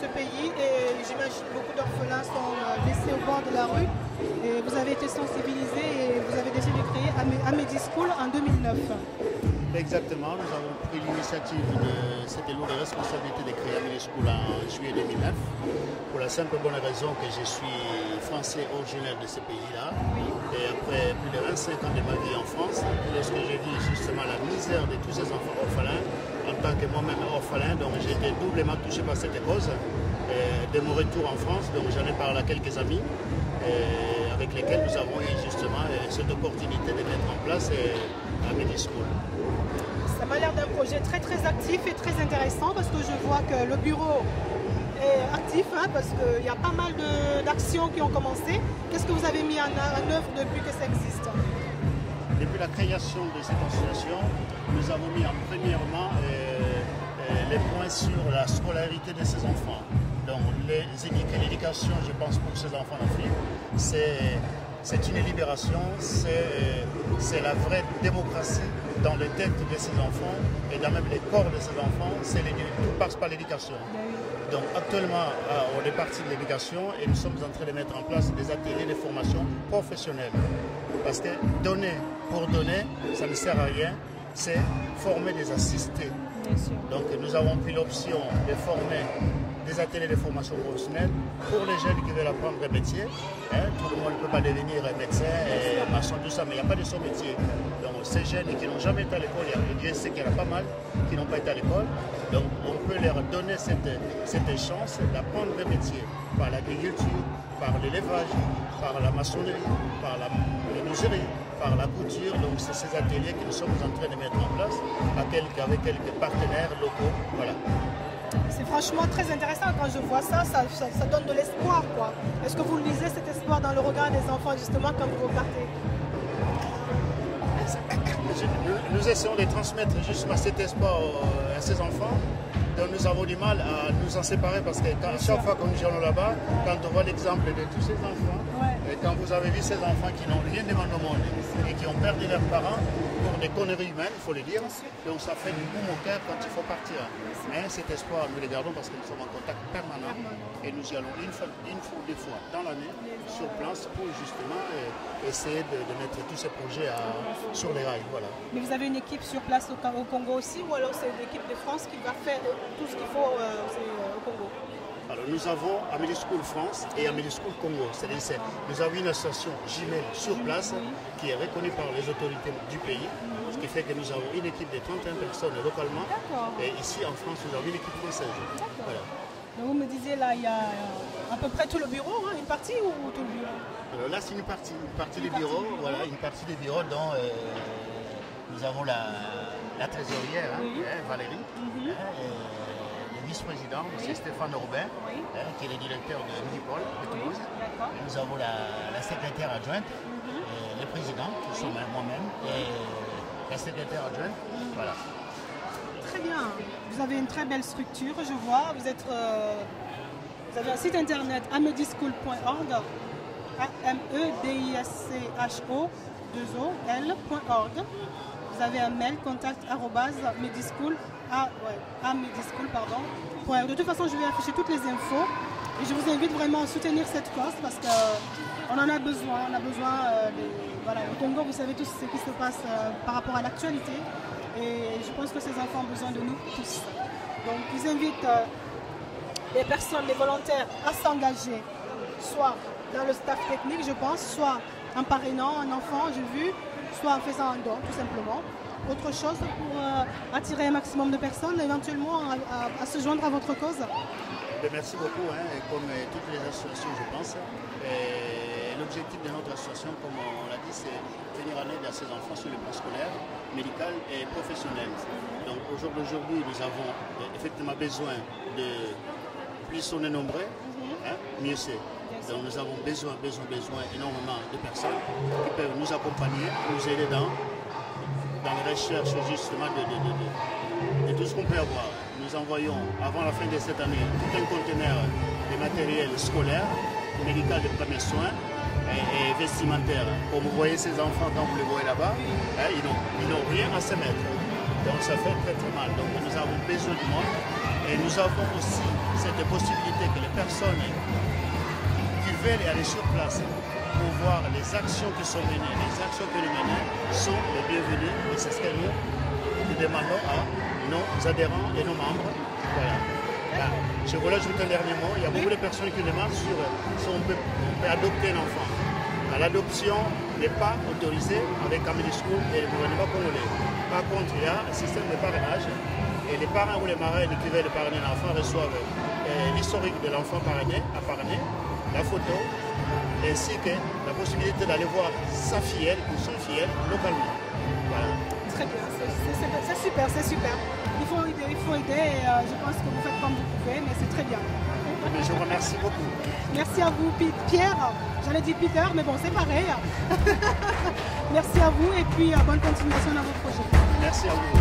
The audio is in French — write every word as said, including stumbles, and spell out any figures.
pays et j'imagine beaucoup d'orphelins sont laissés au bord de la rue. Et vous avez été sensibilisé et vous avez décidé de créer Amedy School en deux mille neuf. Exactement, nous avons pris l'initiative de cette lourde responsabilité de créer Amedy School en juillet deux mille neuf pour la simple bonne raison que je suis français originaire de ce pays-là. Oui. Et après plus de vingt-cinq ans de ma vie en France, lorsque j'ai vu justement la misère de tous ces enfants orphelins, en tant que moi-même orphelin, donc j'ai été doublement touché par cette cause. Et de mon retour en France, donc j'en ai parlé à quelques amis et avec lesquels nous avons eu justement cette opportunité de mettre en place Amedy School. Ça m'a l'air d'un projet très très actif et très intéressant parce que je vois que le bureau est actif, hein, parce qu'il y a pas mal d'actions qui ont commencé. Qu'est-ce que vous avez mis en, en œuvre depuis que ça existe? Depuis la création de cette association, nous avons mis en premièrement euh, euh, les points sur la scolarité de ces enfants. Donc l'éducation, je pense, pour ces enfants d'Afrique, c'est une libération, c'est la vraie démocratie dans les têtes de ces enfants et dans même les corps de ces enfants. Tout passe par l'éducation. Donc actuellement, on est parti de l'éducation et nous sommes en train de mettre en place des ateliers de formation professionnelle. Parce que donner pour donner, ça ne sert à rien, c'est former des assistés. Donc nous avons pris l'option de former des ateliers de formation professionnelle pour les jeunes qui veulent apprendre un métier. Hein, tout le monde ne peut pas devenir médecin et maçon, tout ça, mais il n'y a pas de son métier. Donc ces jeunes qui n'ont jamais été à l'école, Dieu sait qu'il y en a pas mal qui n'ont pas été à l'école. Donc on peut leur donner cette, cette chance d'apprendre un métier par l'agriculture, par l'élevage, par la maçonnerie, par la menuiserie, par la couture. Donc c'est ces ateliers que nous sommes en train de mettre en place avec quelques partenaires locaux. Voilà. C'est franchement très intéressant quand je vois ça, ça, ça, ça donne de l'espoir, quoi. Est-ce que vous lisez cet espoir dans le regard des enfants justement quand vous repartez? Nous, nous essayons de transmettre justement cet espoir à ces enfants. Donc nous avons du mal à nous en séparer parce que quand, chaque fois que nous allons là-bas, quand on voit l'exemple de tous ces enfants, ouais. Et quand vous avez vu ces enfants qui n'ont rien demandé au monde et qui ont perdu leurs parents pour des conneries humaines, il faut le dire, donc ça fait du boum au cœur quand il faut partir. Mais cet espoir, nous le gardons parce que nous sommes en contact permanent et nous y allons une fois, une fois ou deux fois dans l'année sur place pour justement euh, essayer de, de mettre tous ces projets à, sur les rails. Voilà. Mais vous avez une équipe sur place au, au Congo aussi ou alors c'est l'équipe de France qui va faire tout ce qu'il faut euh, au Congo? Alors nous avons Amedy School France et Amedy School Congo. C'est-à-dire nous avons une association jumelle sur place qui est reconnue par les autorités du pays, ce qui fait que nous avons une équipe de trente et une personnes localement. Et ici en France, nous avons une équipe française. Voilà. Donc vous me disiez là, il y a à peu près tout le bureau, hein, une partie ou tout le bureau? Alors là, c'est une partie, une partie des bureaux, voilà, une partie des bureaux dont euh, nous avons la, la trésorière, hein, oui. hein, Valérie. Mm-hmm. hein, vice-président, M. Stéphane Robin, oui. hein, qui est le directeur de Medipol de Toulouse. Oui, nous avons la, la secrétaire adjointe, mm-hmm. le président, qui sont oui. moi-même, et la secrétaire adjointe. Mm-hmm. Voilà. Très bien. Vous avez une très belle structure, je vois. Vous, êtes, euh, vous avez un site internet amedy school point org, A M E D I S C H O deux O L point org. Vous avez un mail, contact arobase amedyschool, ah, ouais, amedyschool, pardon. Ouais, de toute façon, je vais afficher toutes les infos et je vous invite vraiment à soutenir cette cause parce qu'on en a besoin. On a besoin euh, de, voilà, au Congo, vous savez tout ce qui se passe euh, par rapport à l'actualité et je pense que ces enfants ont besoin de nous tous. Donc, ils invitent euh, les personnes, les volontaires à s'engager, soit dans le staff technique, je pense, soit en parrainant un enfant, j'ai vu, soit en faisant un don, tout simplement. Autre chose pour euh, attirer un maximum de personnes, éventuellement à, à, à se joindre à votre cause? Merci beaucoup, hein, comme toutes les associations, je pense. L'objectif de notre association, comme on l'a dit, c'est venir en aide à ces enfants sur le plan scolaire, médical et professionnel. Donc au jour d'aujourd'hui, nous avons effectivement besoin de plus on est nombreux, hein, mieux c'est. Donc nous avons besoin, besoin, besoin énormément de personnes qui peuvent nous accompagner, nous aider dans, dans les recherches justement de, de, de, de, de tout ce qu'on peut avoir. Nous envoyons avant la fin de cette année tout un conteneur de matériel scolaire, médical de premiers soins et, et vestimentaire. Comme vous voyez ces enfants, quand vous les voyez là-bas, hein, ils n'ont rien à se mettre. Donc ça fait très très mal. Donc nous avons besoin du monde et nous avons aussi cette possibilité que les personnes qui veulent aller sur place pour voir les actions qui sont menées, les actions que nous menons sont les bienvenues et c'est ce que nous, nous demandons à nos adhérents et nos membres. Voilà. Là, je voulais ajouter un dernier mot. Il y a beaucoup de personnes qui demandent sur si on peut, on peut adopter un enfant. L'adoption n'est pas autorisée avec Camille School et le gouvernement congolais. Par contre, il y a un système de parrainage et les parents ou les marraines qui veulent parrainer l'enfant reçoivent euh, l'historique de l'enfant parrainé, à parrainer, la photo, ainsi que la possibilité d'aller voir sa fillette ou son filleul localement. Voilà. Très bien, c'est super, c'est super. Il faut aider, il faut aider et euh, je pense que vous faites comme vous pouvez, mais c'est très bien. Mais je vous remercie beaucoup. Merci à vous, Pierre. J'allais dire Peter, mais bon, c'est pareil. Merci à vous et puis euh, bonne continuation dans vos projets. Merci à vous.